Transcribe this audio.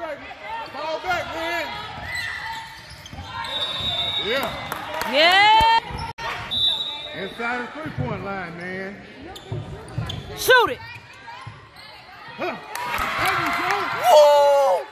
Call back, man. Yeah. Yeah. Inside the three-point line, man. Shoot it. Huh. There you go. Woo!